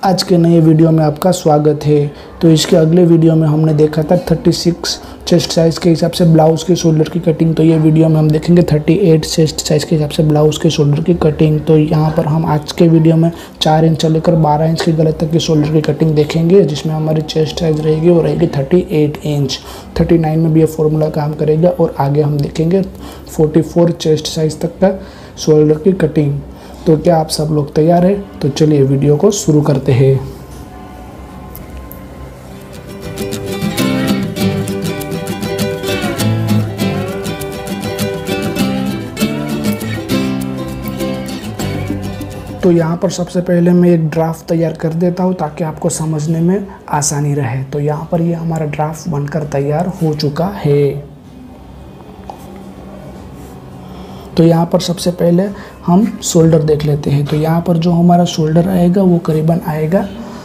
आज के नए वीडियो में आपका स्वागत है। तो इसके अगले वीडियो में हमने देखा था 36 चेस्ट साइज़ के हिसाब से ब्लाउज़ के शोल्डर की कटिंग। तो ये वीडियो में हम देखेंगे 38 चेस्ट साइज़ के हिसाब से ब्लाउज़ के शोल्डर की कटिंग। तो यहाँ पर हम आज के वीडियो में 4 इंच से लेकर 12 इंच के गले तक की शोल्डर की कटिंग देखेंगे, जिसमें हमारी चेस्ट साइज़ रहेगी वो रहेगी 38 इंच। 39 में भी ये फॉर्मूला काम करेगा। और आगे हम देखेंगे 44 चेस्ट साइज़ तक का शोल्डर की कटिंग। तो क्या आप सब लोग तैयार हैं? तो चलिए वीडियो को शुरू करते हैं। तो यहाँ पर सबसे पहले मैं एक ड्राफ्ट तैयार कर देता हूँ ताकि आपको समझने में आसानी रहे। तो यहाँ पर ये हमारा ड्राफ्ट बनकर तैयार हो चुका है। तो यहाँ पर सबसे पहले हम शोल्डर देख लेते हैं। तो यहाँ पर जो हमारा शोल्डर आएगा वो करीबन आएगा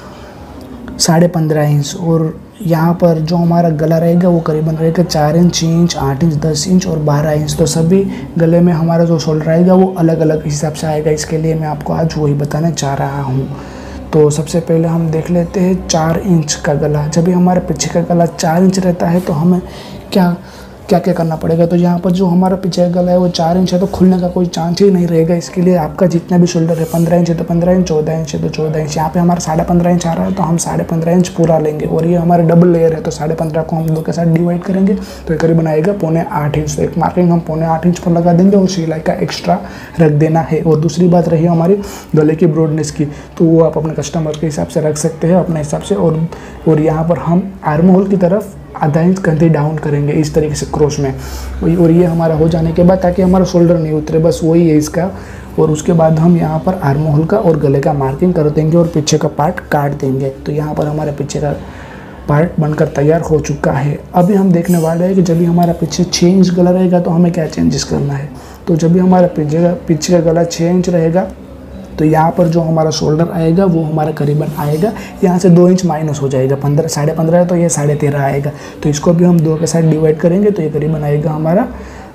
15.5 इंच, और यहाँ पर जो हमारा गला रहेगा वो करीबन रहेगा 4 इंच, 6 इंच, 8 इंच, 10 इंच और 12 इंच। तो सभी गले में हमारा जो शोल्डर आएगा वो अलग अलग हिसाब से आएगा। इसके लिए मैं आपको आज वही बताने जा रहा हूँ। तो सबसे पहले हम देख लेते हैं 4 इंच का गला। जब भी हमारे पीछे का गला 4 इंच रहता है तो हमें क्या करना पड़ेगा। तो यहाँ पर जो हमारा पीछे का गला है वो 4 इंच है, तो खुलने का कोई चांस ही नहीं रहेगा। इसके लिए आपका जितना भी शोल्डर है 15 इंच है तो 15 इंच, 14 इंच है तो 14 इंच। यहाँ पे हमारा 15.5 इंच आ रहा है तो हम 15.5 इंच पूरा लेंगे। और ये हमारे डबल लेयर है तो 15.5 को हम 2 के साथ डिवाइड करेंगे तो ये करीबन आएगा 7.25 इंच। तो एक मार्किंग हम 7.25 इंच पर लगा देंगे और सिलाई का एक्स्ट्रा रख देना है। और दूसरी बात रही हमारी गले की ब्रॉडनेस की, तो वो आप अपने कस्टमर के हिसाब से रख सकते हैं अपने हिसाब से। और यहाँ पर हम आर्म होल की तरफ आधा इंच कंधे डाउन करेंगे इस तरीके से क्रॉस में। और ये हमारा हो जाने के बाद, ताकि हमारा शोल्डर नहीं उतरे, बस वही है इसका। और उसके बाद हम यहाँ पर आर्म होल का और गले का मार्किंग कर देंगे और पीछे का पार्ट काट देंगे। तो यहाँ पर हमारे पीछे का पार्ट बनकर तैयार हो चुका है। अभी हम देखने वाले हैं कि जब भी हमारा पीछे 6 इंच गला रहेगा तो हमें क्या चेंजेस करना है। तो जब भी हमारा पीछे का गला 6 इंच रहेगा तो यहाँ पर जो हमारा शोल्डर आएगा वो हमारा करीबन आएगा, यहाँ से 2 इंच माइनस हो जाएगा। 15.5 है तो ये 13.5 आएगा। तो इसको भी हम 2 के साथ डिवाइड करेंगे तो ये करीबन आएगा हमारा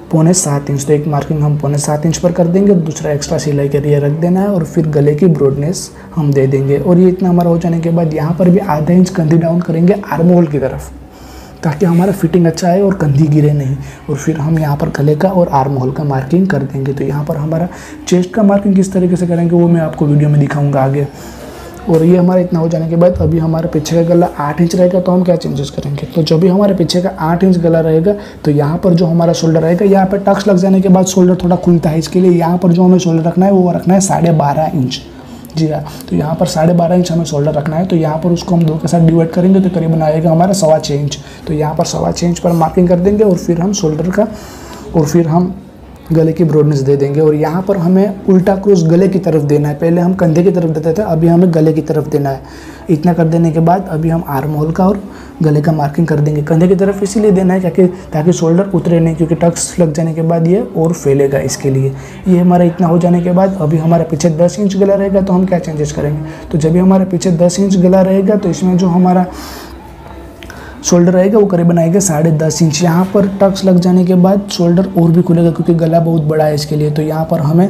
7.25 इंच। तो एक मार्किंग हम 7.25 इंच पर कर देंगे, दूसरा एक्स्ट्रा सिलाई के लिए रख देना है। और फिर गले की ब्रॉडनेस हम दे देंगे। और ये इतना हमारा हो जाने के बाद यहाँ पर भी आधा इंच कंधी डाउन करेंगे आर्म होल की तरफ, ताकि हमारा फिटिंग अच्छा आए और कंधी गिरे नहीं। और फिर हम यहाँ पर गले का और आर्म होल का मार्किंग कर देंगे। तो यहाँ पर हमारा चेस्ट का मार्किंग किस तरीके से करेंगे वो मैं आपको वीडियो में दिखाऊंगा आगे। और ये हमारा इतना हो जाने के बाद अभी हमारे पीछे का गला 8 इंच रहेगा तो हम क्या चेंजेस करेंगे। तो जब भी हमारे पीछे का 8 इंच गला रहेगा तो यहाँ पर जो हमारा शोल्डर रहेगा, यहाँ पर टक्स लग जाने के बाद शोल्डर थोड़ा खुलता है। इसके लिए यहाँ पर जो हमें शोल्डर रखना है वो रखना है 12.5 इंच। जी हाँ, तो यहाँ पर 12.5 इंच हमें शोल्डर रखना है। तो यहाँ पर उसको हम 2 के साथ डिवाइड करेंगे तो करीबन आएगा हमारा 6.25 इंच। तो यहाँ पर 6.25 इंच पर मार्किंग कर देंगे और फिर हम शोल्डर का और फिर हम गले की ब्रॉडनेस दे देंगे। और यहाँ पर हमें उल्टा क्रॉस गले की तरफ देना है। पहले हम कंधे की तरफ देते थे, अभी हमें गले की तरफ देना है। इतना कर देने के बाद अभी हम आर्म होल का और गले का मार्किंग कर देंगे। कंधे की तरफ इसीलिए देना है ताकि शोल्डर उतरे नहीं, क्योंकि टक्स लग जाने के बाद ये और फैलेगा। इसके लिए ये हमारा इतना हो जाने के बाद अभी हमारे पीछे 10 इंच गला रहेगा तो हम क्या चेंजेस करेंगे। तो जब भी हमारे पीछे 10 इंच गला रहेगा तो इसमें जो हमारा शोल्डर रहेगा वो करीबन आएगा 10.5 इंच। यहाँ पर टक्स लग जाने के बाद शोल्डर और भी खुलेगा क्योंकि गला बहुत बड़ा है इसके लिए। तो यहाँ पर हमें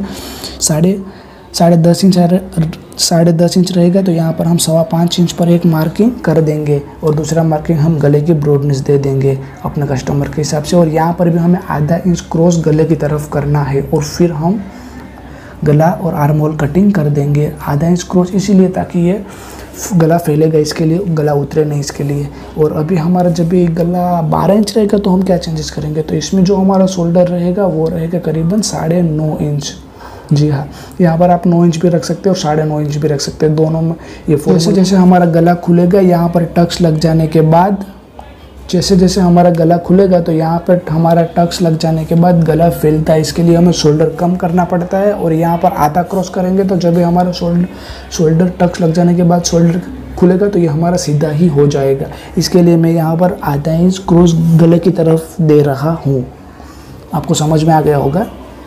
10.5 इंच रहेगा तो यहाँ पर हम 5.25 इंच पर एक मार्किंग कर देंगे और दूसरा मार्किंग हम गले की ब्रॉडनेस दे देंगे अपने कस्टमर के हिसाब से। और यहाँ पर भी हमें आधा इंच क्रॉस गले की तरफ करना है और फिर हम गला और आर्म होल कटिंग कर देंगे। आधा इंच क्रॉस इसीलिए ताकि ये गला फैलेगा, इसके लिए गला उतरे नहीं इसके लिए। और अभी हमारा जब भी गला 12 इंच रहेगा तो हम क्या चेंजेस करेंगे। तो इसमें जो हमारा शोल्डर रहेगा वो रहेगा करीबन 9.5 इंच। जी हाँ, यहाँ पर आप 9 इंच भी रख सकते हैं और 9.5 इंच भी रख सकते हैं, दोनों में ये जैसे जैसे हमारा गला खुलेगा, यहाँ पर टक्स लग जाने के बाद जैसे जैसे हमारा गला खुलेगा तो यहाँ पर हमारा टक्स लग जाने के बाद गला फैलता है। इसके लिए हमें शोल्डर कम करना पड़ता है। और यहाँ पर आधा क्रॉस करेंगे तो जब भी हमारा शोल्डर टक्स लग जाने के बाद शोल्डर खुलेगा तो ये हमारा सीधा ही हो जाएगा। इसके लिए मैं यहाँ पर आधा इंच क्रॉस गले की तरफ दे रहा हूँ। आपको समझ में आ गया होगा।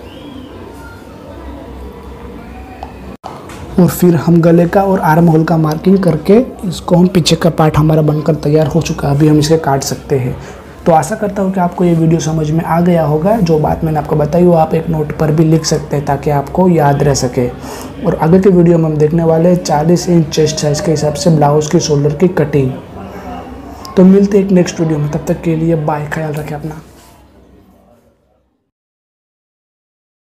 और फिर हम गले का और आर्म होल का मार्किंग करके इसको हम पीछे का पार्ट हमारा बनकर तैयार हो चुका है। अभी हम इसे काट सकते हैं। तो आशा करता हूँ कि आपको ये वीडियो समझ में आ गया होगा। जो बात मैंने आपको बताई वो आप एक नोट पर भी लिख सकते हैं ताकि आपको याद रह सके। और आगे के वीडियो में हम देखने वाले 40 इंच चेस्ट साइज़ के हिसाब से ब्लाउज़ की शोल्डर की कटिंग। तो मिलते हैं एक नेक्स्ट वीडियो में, तब तक के लिए बाय, ख्याल रखें अपना।